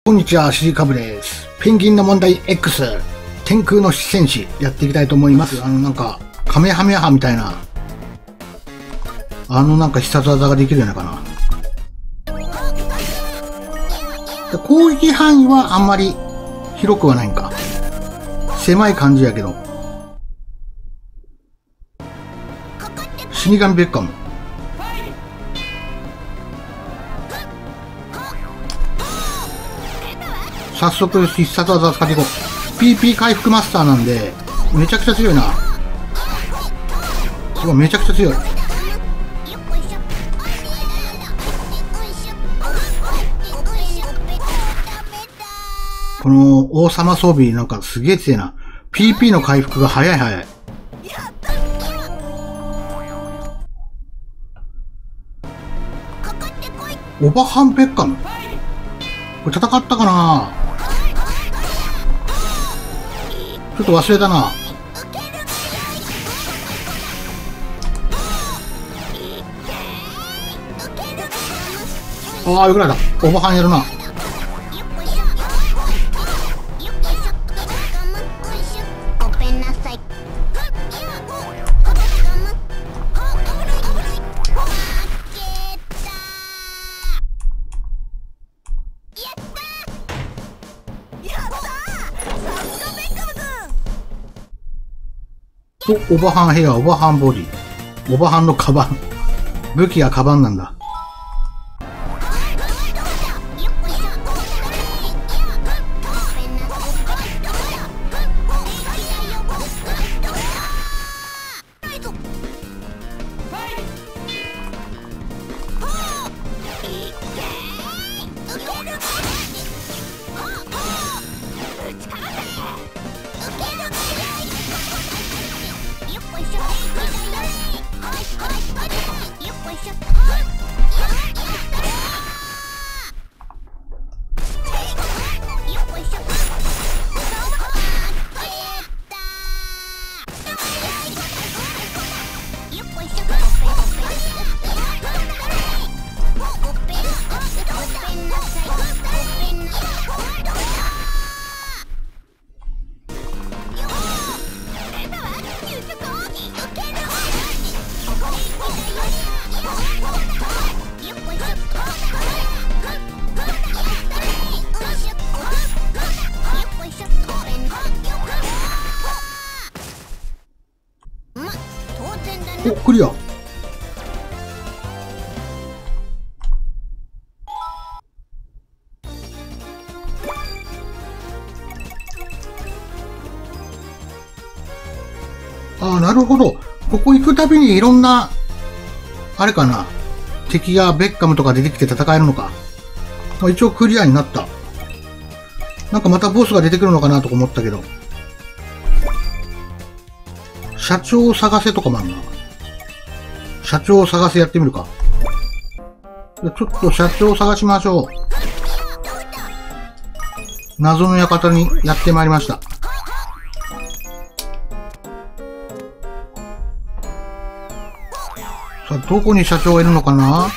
こんにちは、シリカブです。ペンギンの問題 X、天空の戦士やっていきたいと思います。なんか、カメハメハみたいな、なんか必殺技ができるよねかな。で攻撃範囲はあんまり広くはないんか。狭い感じやけど。死神ベッカム。早速必殺技使っていこう。PP 回復マスターなんで、めちゃくちゃ強いな。すごい、めちゃくちゃ強い。この王様装備なんかすげえ強いな。PP の回復が早い早い。オバハンペッカム。これ戦ったかな。ちょっと忘れたな。ああ、よくないだ。オバハンやるな。オバハンヘア、オバハンボディ。オバハンのカバン。武器がカバンなんだ。お、クリア。ああ、なるほど。ここ行くたびにいろんな、あれかな。敵がベッカムとか出てきて戦えるのか。一応クリアになった。なんかまたボスが出てくるのかなとか思ったけど。社長を探せとかもあるな。社長を探せやってみるか。ちょっと社長を探しましょう。謎の館にやってまいりました。さあ、どこに社長がいるのかな。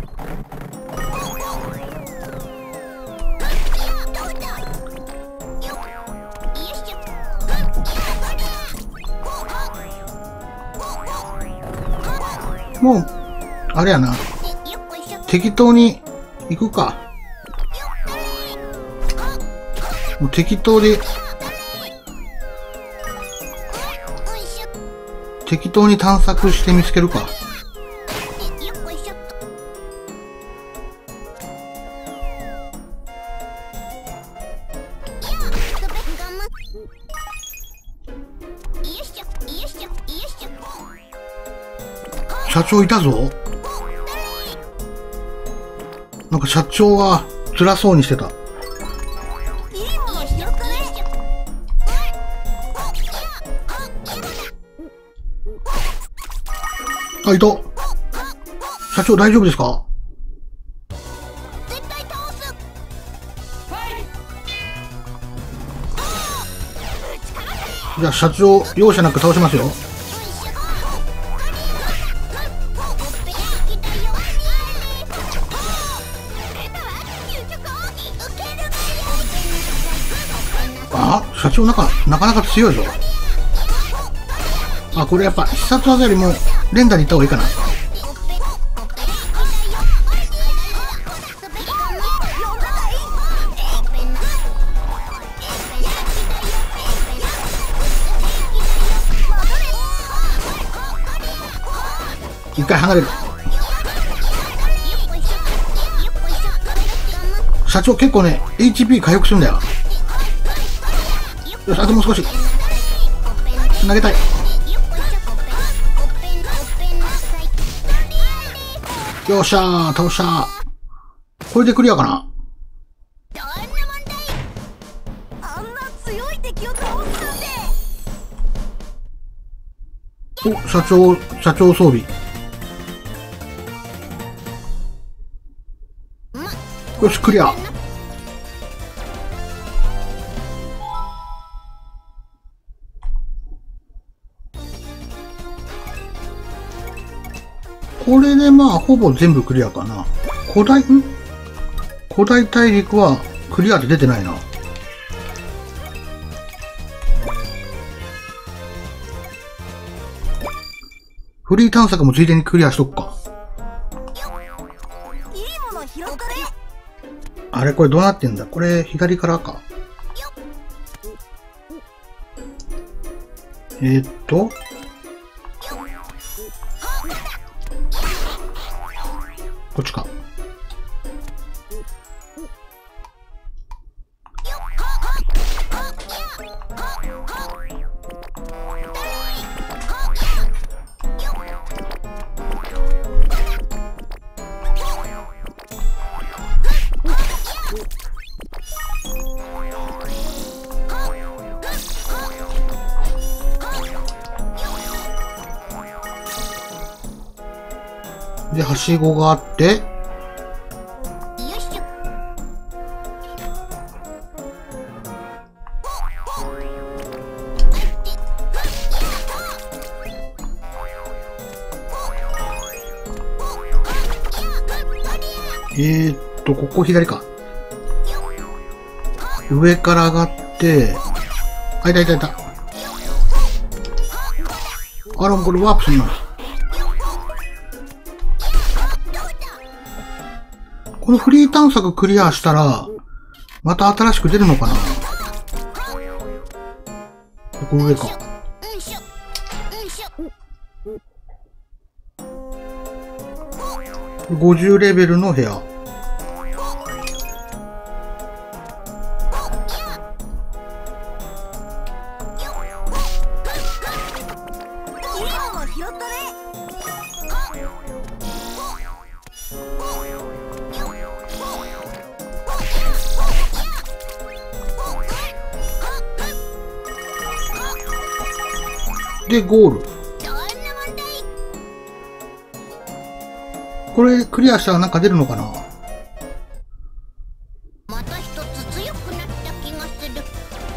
もう、あれやな。適当に行くか。もう適当で、適当に探索して見つけるか。社長いたぞ。なんか社長が辛そうにしてた。あ、いた。社長大丈夫ですか？じゃあ社長容赦なく倒しますよ。 あ、社長なかなか強いぞ。あ、これやっぱ必殺技よりも連打でいった方がいいかな。一回離れる。社長結構ね HP 回復するんだよ。よし、あともう少し投げたい。よっしゃー、倒したー。これでクリアかな。お、社長装備。よし、クリア。これでまあ、ほぼ全部クリアかな。古代大陸はクリアで出てないな。フリー探索もついでにクリアしとくか。あれこれどうなってんだ。これ左からか。こっちか。で、はしごがあって、ここ左か。上から上がって、あ、いた。あら、これワープするな。このフリー探索クリアしたら、また新しく出るのかな。ここ上か。50レベルの部屋。で、ゴール。これクリアしたらなんか出るのかな。 また一つ強くなった気がする。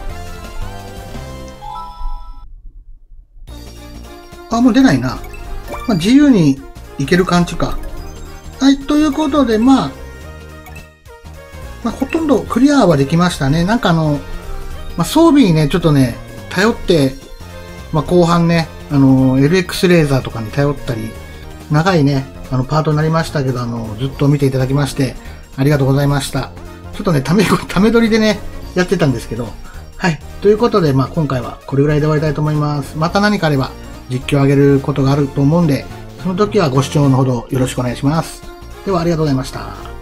あ、もう出ないな。まあ、自由にいける感じか。はい、ということで、まあ、ほとんどクリアはできましたね。なんか装備にね、ちょっとね、頼って、後半ね、LX レーザーとかに頼ったり、長いね、パートになりましたけど、ずっと見ていただきまして、ありがとうございました。ちょっとね、ため撮りでね、やってたんですけど、はい。ということで、今回はこれぐらいで終わりたいと思います。また何かあれば、実況を上げることがあると思うんで、その時はご視聴のほどよろしくお願いします。では、ありがとうございました。